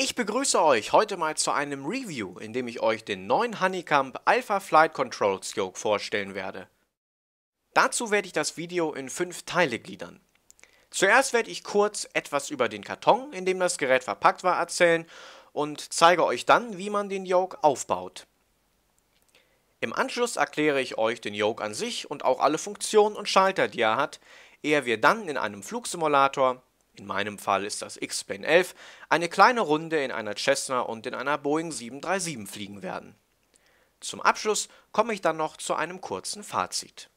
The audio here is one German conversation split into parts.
Ich begrüße euch heute mal zu einem Review, in dem ich euch den neuen Honeycomb Alpha Flight Controls Yoke vorstellen werde. Dazu werde ich das Video in 5 Teile gliedern. Zuerst werde ich kurz etwas über den Karton, in dem das Gerät verpackt war, erzählen und zeige euch dann, wie man den Yoke aufbaut. Im Anschluss erkläre ich euch den Yoke an sich und auch alle Funktionen und Schalter, die er hat, ehe wir dann in einem Flugsimulator, in meinem Fall ist das X-Plane 11, eine kleine Runde in einer Cessna und in einer Boeing 737 fliegen werden. Zum Abschluss komme ich dann noch zu einem kurzen Fazit.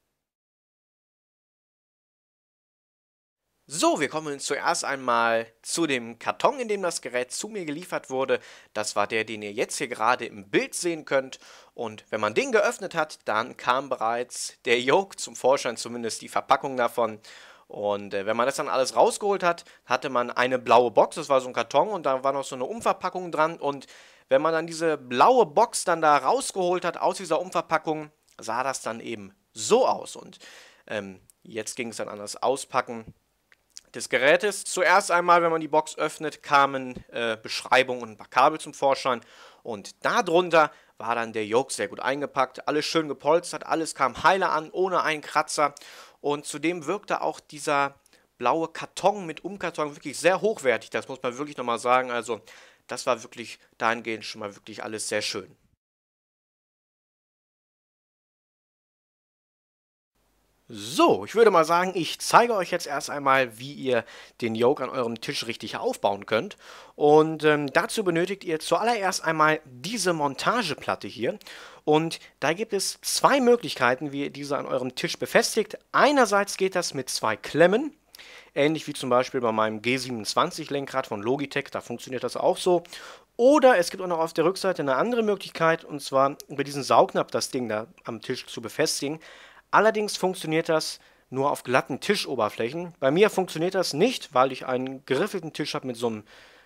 So, wir kommen zuerst einmal zu dem Karton, in dem das Gerät zu mir geliefert wurde. Das war der, den ihr jetzt hier gerade im Bild sehen könnt. Und wenn man den geöffnet hat, dann kam bereits der Yoke zum Vorschein, zumindest die Verpackung davon. Und wenn man das dann alles rausgeholt hat, hatte man eine blaue Box, das war so ein Karton und da war noch so eine Umverpackung dran. Und wenn man dann diese blaue Box dann da rausgeholt hat aus dieser Umverpackung, sah das dann eben so aus. Und jetzt ging es dann an das Auspacken des Gerätes. Zuerst einmal, wenn man die Box öffnet, kamen Beschreibungen und ein paar Kabel zum Vorschein und darunter war dann der Yoke sehr gut eingepackt, alles schön gepolstert, alles kam heile an, ohne einen Kratzer und zudem wirkte auch dieser blaue Karton mit Umkarton wirklich sehr hochwertig, das muss man wirklich nochmal sagen, also das war wirklich dahingehend schon mal wirklich alles sehr schön. So, ich würde mal sagen, ich zeige euch jetzt erst einmal, wie ihr den Yoke an eurem Tisch richtig aufbauen könnt. Und dazu benötigt ihr zuallererst einmal diese Montageplatte hier. Und da gibt es 2 Möglichkeiten, wie ihr diese an eurem Tisch befestigt. Einerseits geht das mit 2 Klemmen, ähnlich wie zum Beispiel bei meinem G27-Lenkrad von Logitech, da funktioniert das auch so. Oder es gibt auch noch auf der Rückseite eine andere Möglichkeit, und zwar über diesen Saugnapf das Ding da am Tisch zu befestigen. Allerdings funktioniert das nur auf glatten Tischoberflächen. Bei mir funktioniert das nicht, weil ich einen geriffelten Tisch habe mit so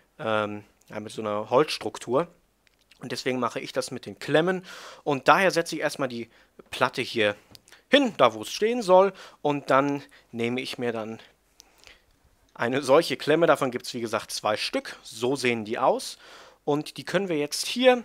mit so einer Holzstruktur. Und deswegen mache ich das mit den Klemmen. Und daher setze ich erstmal die Platte hier hin, da wo es stehen soll. Und dann nehme ich mir dann eine solche Klemme. Davon gibt es wie gesagt 2 Stück. So sehen die aus. Und die können wir jetzt hier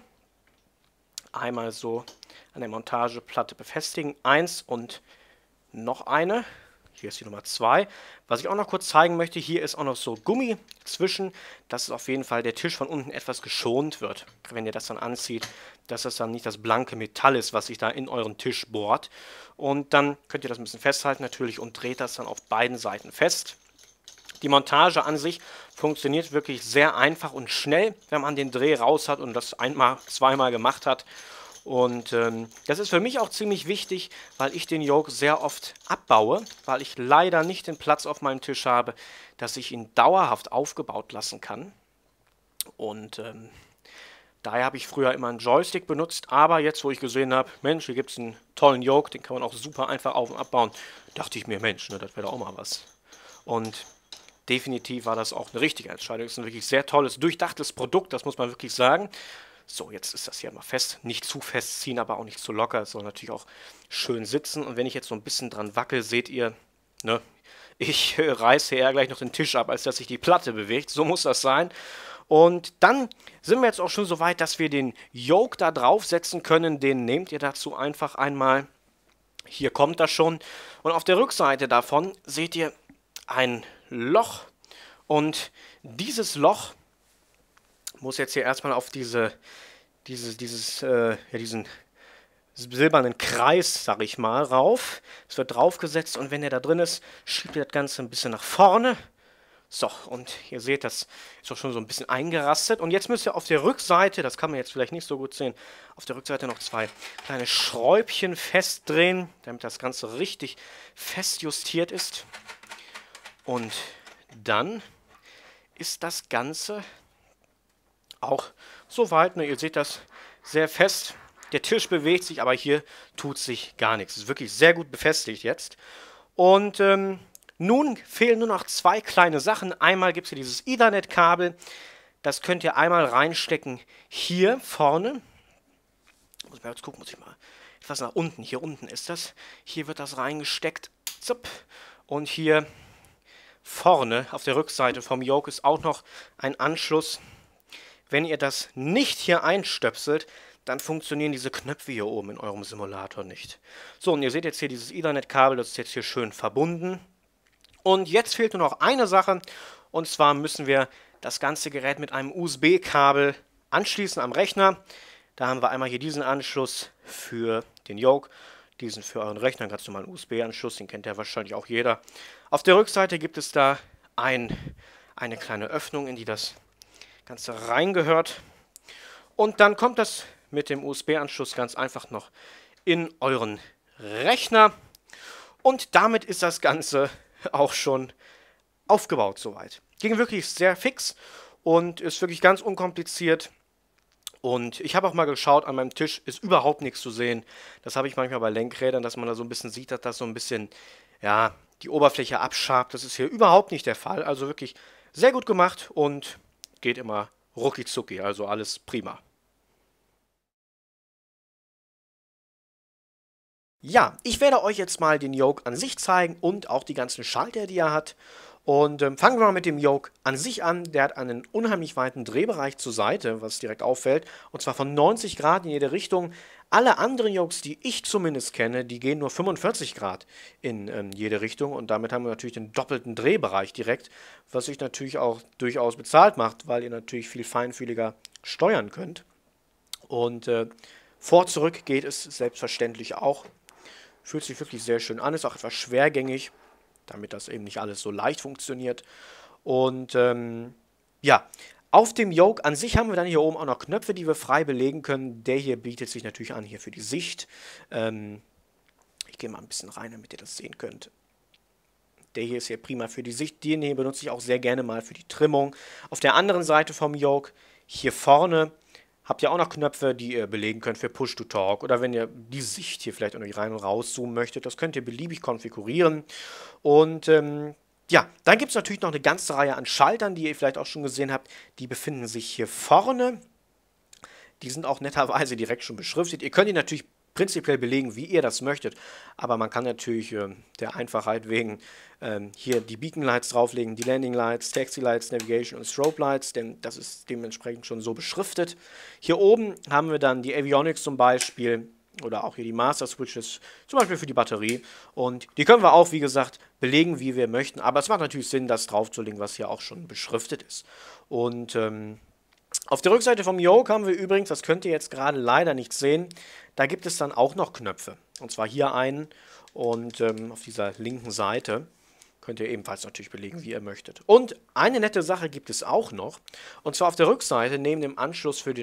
einmal so an der Montageplatte befestigen. 1 und noch eine. Hier ist die Nummer 2. Was ich auch noch kurz zeigen möchte, hier ist auch noch so Gummi zwischen, dass auf jeden Fall der Tisch von unten etwas geschont wird. Wenn ihr das dann anzieht, dass das dann nicht das blanke Metall ist, was sich da in euren Tisch bohrt. Und dann könnt ihr das ein bisschen festhalten natürlich und dreht das dann auf beiden Seiten fest. Die Montage an sich funktioniert wirklich sehr einfach und schnell, wenn man den Dreh raus hat und das einmal, zweimal gemacht hat. Und das ist für mich auch ziemlich wichtig, weil ich den Yoke sehr oft abbaue, weil ich leider nicht den Platz auf meinem Tisch habe, dass ich ihn dauerhaft aufgebaut lassen kann. Und daher habe ich früher immer einen Joystick benutzt, aber jetzt, wo ich gesehen habe, Mensch, hier gibt es einen tollen Yoke, den kann man auch super einfach auf- und abbauen, dachte ich mir, Mensch, ne, das wäre doch auch mal was. Und definitiv war das auch eine richtige Entscheidung. Es ist ein wirklich sehr tolles, durchdachtes Produkt, das muss man wirklich sagen. So, jetzt ist das hier mal fest. Nicht zu fest ziehen, aber auch nicht zu locker. Es soll natürlich auch schön sitzen. Und wenn ich jetzt so ein bisschen dran wackel, seht ihr, ne, ich reiße eher gleich noch den Tisch ab, als dass sich die Platte bewegt. So muss das sein. Und dann sind wir jetzt auch schon so weit, dass wir den Yoke da draufsetzen können. Den nehmt ihr dazu einfach einmal. Hier kommt das schon. Und auf der Rückseite davon seht ihr ein Loch. Und dieses Loch muss jetzt hier erstmal auf diesen silbernen Kreis, sag ich mal, rauf. Es wird draufgesetzt und wenn er da drin ist, schiebt ihr das Ganze ein bisschen nach vorne. So, und ihr seht, das ist auch schon so ein bisschen eingerastet. Und jetzt müsst ihr auf der Rückseite, das kann man jetzt vielleicht nicht so gut sehen, auf der Rückseite noch 2 kleine Schräubchen festdrehen, damit das Ganze richtig fest justiert ist. Und dann ist das Ganze auch soweit, ne, ihr seht das sehr fest. Der Tisch bewegt sich, aber hier tut sich gar nichts. Es ist wirklich sehr gut befestigt jetzt. Und nun fehlen nur noch 2 kleine Sachen. Einmal gibt es hier dieses Ethernet-Kabel. Das könnt ihr einmal reinstecken hier vorne. Muss ich mal jetzt gucken, muss ich mal etwas nach unten. Hier unten ist das. Hier wird das reingesteckt. Zup. Und hier vorne auf der Rückseite vom Yoke ist auch noch ein Anschluss. wenn ihr das nicht hier einstöpselt, dann funktionieren diese Knöpfe hier oben in eurem Simulator nicht. So, und ihr seht jetzt hier dieses Ethernet-Kabel, das ist jetzt hier schön verbunden. Und jetzt fehlt nur noch eine Sache, und zwar müssen wir das ganze Gerät mit einem USB-Kabel anschließen am Rechner. Da haben wir einmal hier diesen Anschluss für den Yoke, diesen für euren Rechner, ganz normalen USB-Anschluss, den kennt ja wahrscheinlich auch jeder. Auf der Rückseite gibt es da eine kleine Öffnung, in die das Ganze reingehört. Und dann kommt das mit dem USB-Anschluss ganz einfach noch in euren Rechner. Und damit ist das Ganze auch schon aufgebaut soweit. Ging wirklich sehr fix und ist wirklich ganz unkompliziert. Und ich habe auch mal geschaut, an meinem Tisch ist überhaupt nichts zu sehen. Das habe ich manchmal bei Lenkrädern, dass man da so ein bisschen sieht, dass das so ein bisschen, ja, die Oberfläche abschabt. Das ist hier überhaupt nicht der Fall. Also wirklich sehr gut gemacht und geht immer rucki zucki. Also alles prima. Ja, ich werde euch jetzt mal den Yoke an sich zeigen und auch die ganzen Schalter, die er hat. Und fangen wir mal mit dem Yoke an sich an. Der hat einen unheimlich weiten Drehbereich zur Seite, was direkt auffällt. Und zwar von 90 Grad in jede Richtung. Alle anderen Yokes, die ich zumindest kenne, die gehen nur 45 Grad in jede Richtung. Und damit haben wir natürlich den doppelten Drehbereich direkt, was sich natürlich auch durchaus bezahlt macht, weil ihr natürlich viel feinfühliger steuern könnt. Und vor, zurück geht es selbstverständlich auch. Fühlt sich wirklich sehr schön an, ist auch etwas schwergängig, damit das eben nicht alles so leicht funktioniert. Und ja, auf dem Yoke an sich haben wir dann hier oben auch noch Knöpfe, die wir frei belegen können. Der hier bietet sich natürlich an hier für die Sicht. Ich gehe mal ein bisschen rein, damit ihr das sehen könnt. Der hier ist hier prima für die Sicht. Den hier benutze ich auch sehr gerne mal für die Trimmung. Auf der anderen Seite vom Yoke, hier vorne, habt ihr auch noch Knöpfe, die ihr belegen könnt für Push-to-Talk oder wenn ihr die Sicht hier vielleicht irgendwie rein und rauszoomen möchtet. Das könnt ihr beliebig konfigurieren. Und ja, dann gibt es natürlich noch eine ganze Reihe an Schaltern, die ihr vielleicht auch schon gesehen habt. Die befinden sich hier vorne. Die sind auch netterweise direkt schon beschriftet. Ihr könnt die natürlich prinzipiell belegen, wie ihr das möchtet, aber man kann natürlich der Einfachheit wegen hier die Beacon Lights drauflegen, die Landing Lights, Taxi Lights, Navigation und Strobe Lights, denn das ist dementsprechend schon so beschriftet. Hier oben haben wir dann die Avionics zum Beispiel oder auch hier die Master Switches, zum Beispiel für die Batterie, und die können wir auch, wie gesagt, belegen, wie wir möchten, aber es macht natürlich Sinn, das draufzulegen, was hier auch schon beschriftet ist. Und auf der Rückseite vom Yoke haben wir übrigens, das könnt ihr jetzt gerade leider nicht sehen, da gibt es dann auch noch Knöpfe. Und zwar hier einen und auf dieser linken Seite könnt ihr ebenfalls natürlich belegen, wie ihr möchtet. Und eine nette Sache gibt es auch noch. Und zwar auf der Rückseite, neben dem Anschluss für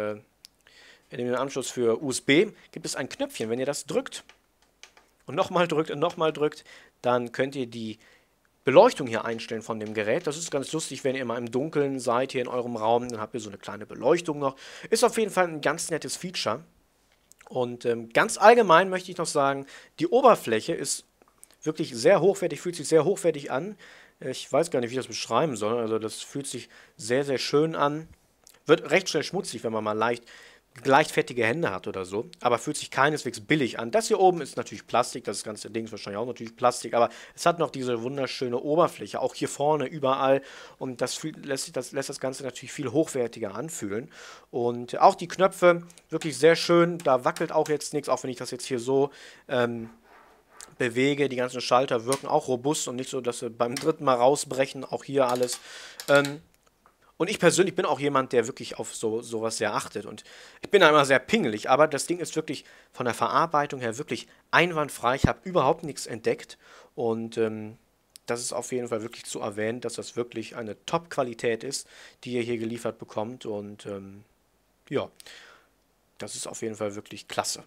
USB, gibt es ein Knöpfchen. Wenn ihr das drückt und nochmal drückt, dann könnt ihr die Beleuchtung hier einstellen von dem Gerät. Das ist ganz lustig, wenn ihr mal im Dunkeln seid hier in eurem Raum, dann habt ihr so eine kleine Beleuchtung noch. Ist auf jeden Fall ein ganz nettes Feature. Und ganz allgemein möchte ich noch sagen, die Oberfläche ist wirklich sehr hochwertig, fühlt sich sehr hochwertig an. Ich weiß gar nicht, wie ich das beschreiben soll. Also das fühlt sich sehr, sehr schön an. Wird recht schnell schmutzig, wenn man mal leicht fettige Hände hat oder so, aber fühlt sich keineswegs billig an. Das hier oben ist natürlich Plastik, das ganze Ding ist wahrscheinlich auch natürlich Plastik, aber es hat noch diese wunderschöne Oberfläche, auch hier vorne, überall, und das lässt das Ganze natürlich viel hochwertiger anfühlen. Und auch die Knöpfe, wirklich sehr schön, da wackelt auch jetzt nichts, auch wenn ich das jetzt hier so bewege. Die ganzen Schalter wirken auch robust und nicht so, dass sie beim dritten Mal rausbrechen, auch hier alles. Und ich persönlich bin auch jemand, der wirklich auf sowas sehr achtet. Und ich bin da immer sehr pingelig, aber das Ding ist wirklich von der Verarbeitung her wirklich einwandfrei. Ich habe überhaupt nichts entdeckt. Und das ist auf jeden Fall wirklich zu erwähnen, dass das wirklich eine Top-Qualität ist, die ihr hier geliefert bekommt. Und ja, das ist auf jeden Fall wirklich klasse.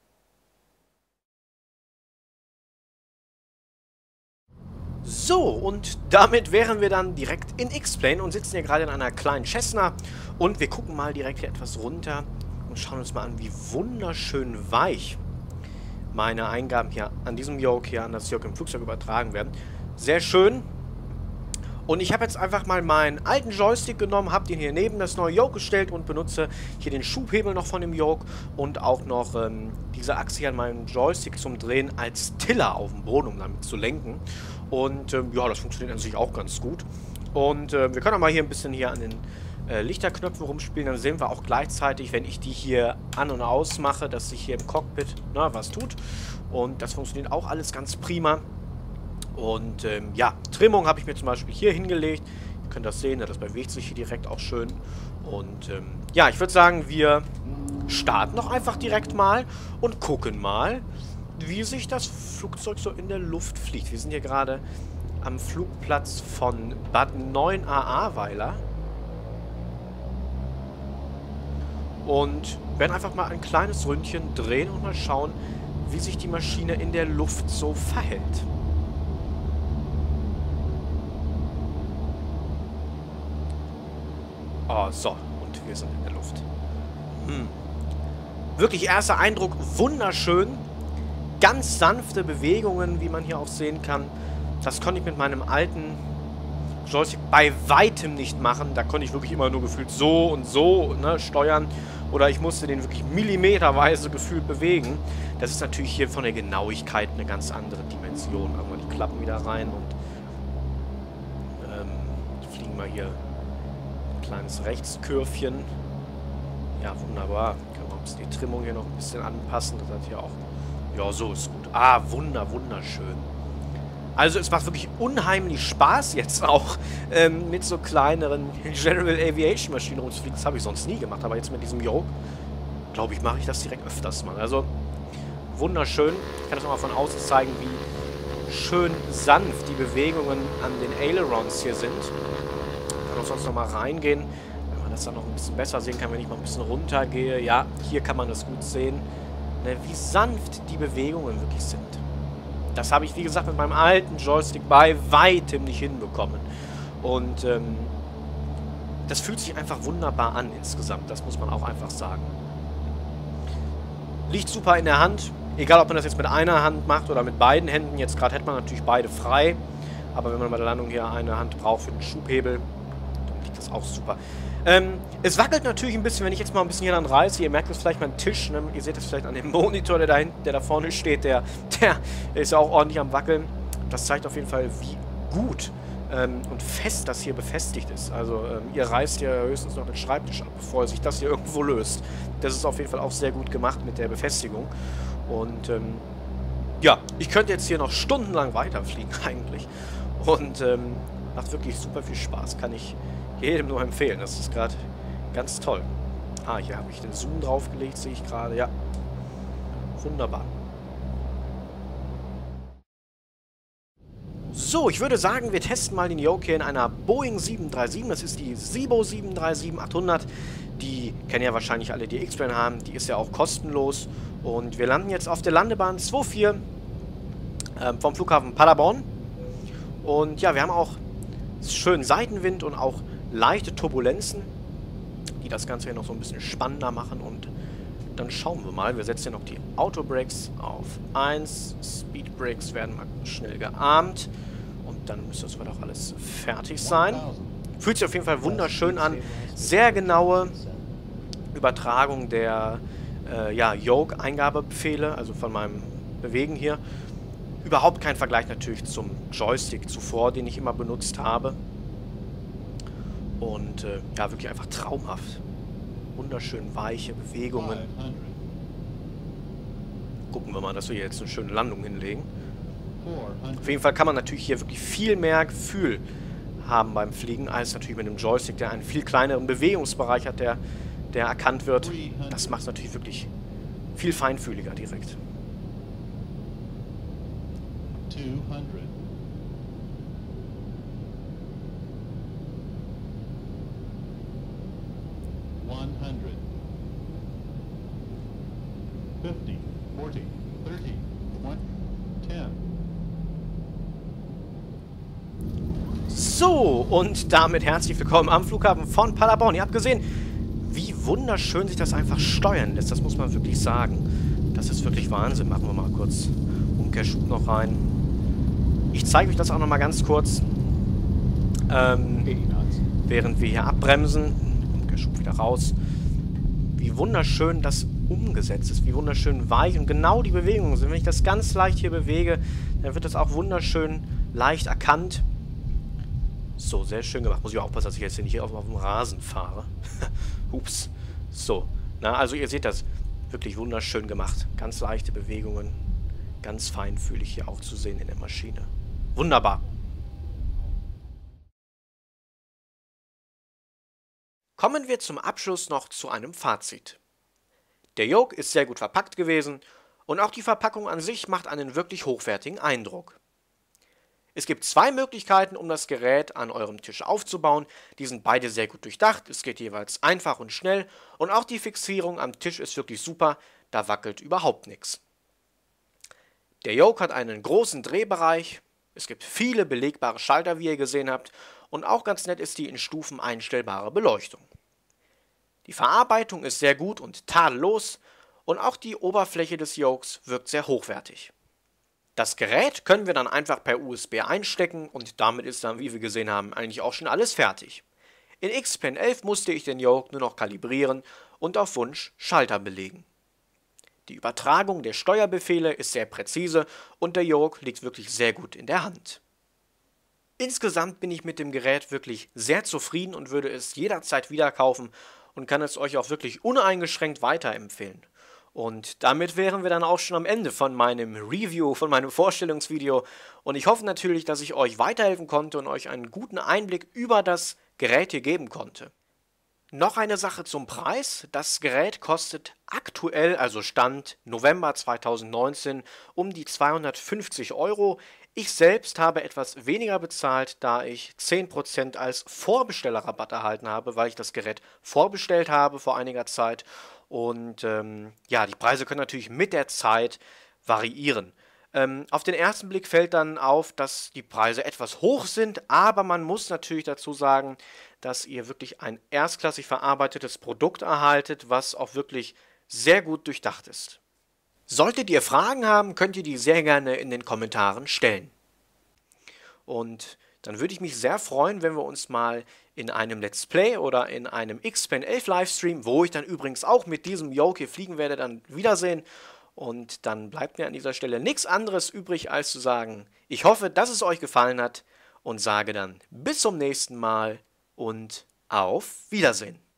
So, und damit wären wir dann direkt in X-Plane und sitzen hier gerade in einer kleinen Cessna. Und wir gucken mal direkt hier etwas runter und schauen uns mal an, wie wunderschön weich meine Eingaben hier an diesem Yoke hier an das Yoke im Flugzeug übertragen werden. Sehr schön. Und ich habe jetzt einfach mal meinen alten Joystick genommen, habe den hier neben das neue Yoke gestellt und benutze hier den Schubhebel noch von dem Yoke und auch noch diese Achse hier an meinem Joystick zum Drehen als Tiller auf dem Boden, um damit zu lenken. Und ja, das funktioniert an sich auch ganz gut. Und wir können auch mal hier ein bisschen hier an den Lichterknöpfen rumspielen, dann sehen wir auch gleichzeitig, wenn ich die hier an- und ausmache, dass sich hier im Cockpit was tut. Und das funktioniert auch alles ganz prima. Und ja, Trimmung habe ich mir zum Beispiel hier hingelegt. Ihr könnt das sehen, das bewegt sich hier direkt auch schön. Und ja, ich würde sagen, wir starten doch einfach direkt mal und gucken mal, wie sich das Flugzeug so in der Luft fliegt. Wir sind hier gerade am Flugplatz von Bad 9a-Ahrweiler. Und werden einfach mal ein kleines Ründchen drehen und mal schauen, wie sich die Maschine in der Luft so verhält. Oh, so. Und wir sind in der Luft. Wirklich erster Eindruck, wunderschön. Ganz sanfte Bewegungen, wie man hier auch sehen kann. Das konnte ich mit meinem alten Joystick bei weitem nicht machen. Da konnte ich wirklich immer nur gefühlt so und so steuern. Oder ich musste den wirklich millimeterweise gefühlt bewegen. Das ist natürlich hier von der Genauigkeit eine ganz andere Dimension. Machen wir die Klappen wieder rein und fliegen wir hier ein kleines Rechtskürfchen. Ja, wunderbar. Können wir uns die Trimmung hier noch ein bisschen anpassen. Das hat hier auch... Ja, so ist gut. Ah, wunderschön. Also es macht wirklich unheimlich Spaß jetzt auch mit so kleineren General Aviation Maschinen rumzufliegen. Das habe ich sonst nie gemacht, aber jetzt mit diesem Yoke, glaube ich, mache ich das direkt öfters mal. Also wunderschön. Ich kann das nochmal von außen zeigen, wie schön sanft die Bewegungen an den Ailerons hier sind. Ich kann auch sonst nochmal reingehen, wenn man das dann noch ein bisschen besser sehen kann, wenn ich mal ein bisschen runter gehe. Ja, hier kann man das gut sehen, wie sanft die Bewegungen wirklich sind. Das habe ich, wie gesagt, mit meinem alten Joystick bei weitem nicht hinbekommen. Und das fühlt sich einfach wunderbar an insgesamt. Das muss man auch einfach sagen. Liegt super in der Hand. Egal, ob man das jetzt mit einer Hand macht oder mit beiden Händen. Jetzt gerade hätte man natürlich beide frei. Aber wenn man bei der Landung hier eine Hand braucht für den Schubhebel, dann liegt das auch super. Es wackelt natürlich ein bisschen, wenn ich jetzt mal ein bisschen hier dann reiße. Ihr merkt es vielleicht beim Tisch, ne? Ihr seht es vielleicht an dem Monitor, der da vorne steht. Der ist ja auch ordentlich am Wackeln. Das zeigt auf jeden Fall, wie gut und fest das hier befestigt ist. Also ihr reißt ja höchstens noch den Schreibtisch ab, bevor sich das hier irgendwo löst. Das ist auf jeden Fall auch sehr gut gemacht mit der Befestigung. Und ja, ich könnte jetzt hier noch stundenlang weiterfliegen eigentlich. Und macht wirklich super viel Spaß. Kann ich jedem nur empfehlen. Das ist gerade ganz toll. Ah, hier habe ich den Zoom draufgelegt, sehe ich gerade. Ja, wunderbar. So, ich würde sagen, wir testen mal den Yoke hier in einer Boeing 737. Das ist die Zibo 737-800. Die kennen ja wahrscheinlich alle, die X-Plane haben. Die ist ja auch kostenlos. Und wir landen jetzt auf der Landebahn 24 vom Flughafen Paderborn. Und ja, wir haben auch schön Seitenwind und auch leichte Turbulenzen, die das Ganze hier noch so ein bisschen spannender machen. Und dann schauen wir mal. Wir setzen hier noch die Autobrakes auf 1. Speedbrakes werden mal schnell gearmt. Und dann müsste das doch alles fertig sein. Fühlt sich auf jeden Fall wunderschön an. Sehr genaue Übertragung der Yoke-Eingabebefehle, also von meinem Bewegen hier. Überhaupt kein Vergleich natürlich zum Joystick zuvor, den ich immer benutzt habe. Und ja, wirklich einfach traumhaft. Wunderschön weiche Bewegungen. Gucken wir mal, dass wir hier jetzt eine schöne Landung hinlegen. Auf jeden Fall kann man natürlich hier wirklich viel mehr Gefühl haben beim Fliegen, als natürlich mit dem Joystick, der einen viel kleineren Bewegungsbereich hat, der erkannt wird. Das macht es natürlich wirklich viel feinfühliger direkt. 200. $100. 50, 40, 30, 20, 10. So, und damit herzlich willkommen am Flughafen von Paderborn. Ihr habt gesehen, wie wunderschön sich das einfach steuern lässt. Das muss man wirklich sagen. Das ist wirklich Wahnsinn. Machen wir mal kurz Umkehrschub noch rein. Ich zeige euch das auch noch mal ganz kurz, während wir hier abbremsen. Umkehrschub wieder raus. Wie wunderschön das umgesetzt ist. Wie wunderschön weich und genau die Bewegungen sind. Wenn ich das ganz leicht hier bewege, dann wird das auch wunderschön leicht erkannt. So, sehr schön gemacht. Muss ich aufpassen, dass ich jetzt hier nicht auf dem Rasen fahre. Ups. So. Na, also ihr seht das. Wirklich wunderschön gemacht. Ganz leichte Bewegungen. Ganz feinfühlig hier auch zu sehen in der Maschine. Wunderbar. Kommen wir zum Abschluss noch zu einem Fazit. Der Yoke ist sehr gut verpackt gewesen und auch die Verpackung an sich macht einen wirklich hochwertigen Eindruck. Es gibt zwei Möglichkeiten, um das Gerät an eurem Tisch aufzubauen. Die sind beide sehr gut durchdacht, es geht jeweils einfach und schnell und auch die Fixierung am Tisch ist wirklich super, da wackelt überhaupt nichts. Der Yoke hat einen großen Drehbereich, es gibt viele belegbare Schalter, wie ihr gesehen habt, und auch ganz nett ist die in Stufen einstellbare Beleuchtung. Die Verarbeitung ist sehr gut und tadellos und auch die Oberfläche des Yokes wirkt sehr hochwertig. Das Gerät können wir dann einfach per USB einstecken und damit ist dann, wie wir gesehen haben, eigentlich auch schon alles fertig. In X-Pen 11 musste ich den Yoke nur noch kalibrieren und auf Wunsch Schalter belegen. Die Übertragung der Steuerbefehle ist sehr präzise und der Yoke liegt wirklich sehr gut in der Hand. Insgesamt bin ich mit dem Gerät wirklich sehr zufrieden und würde es jederzeit wieder kaufen und kann es euch auch wirklich uneingeschränkt weiterempfehlen. Und damit wären wir dann auch schon am Ende von meinem Review, von meinem Vorstellungsvideo. Und ich hoffe natürlich, dass ich euch weiterhelfen konnte und euch einen guten Einblick über das Gerät hier geben konnte. Noch eine Sache zum Preis. Das Gerät kostet aktuell, also Stand November 2019, um die 250 Euro. Ich selbst habe etwas weniger bezahlt, da ich 10% als Vorbestellerrabatt erhalten habe, weil ich das Gerät vorbestellt habe vor einiger Zeit. Und ja, die Preise können natürlich mit der Zeit variieren. Auf den ersten Blick fällt dann auf, dass die Preise etwas hoch sind, aber man muss natürlich dazu sagen, dass ihr wirklich ein erstklassig verarbeitetes Produkt erhaltet, was auch wirklich sehr gut durchdacht ist. Solltet ihr Fragen haben, könnt ihr die sehr gerne in den Kommentaren stellen. Und dann würde ich mich sehr freuen, wenn wir uns mal in einem Let's Play oder in einem X-Pen 11 Livestream, wo ich dann übrigens auch mit diesem Yoke hier fliegen werde, dann wiedersehen. Und dann bleibt mir an dieser Stelle nichts anderes übrig, als zu sagen, ich hoffe, dass es euch gefallen hat und sage dann bis zum nächsten Mal und auf Wiedersehen.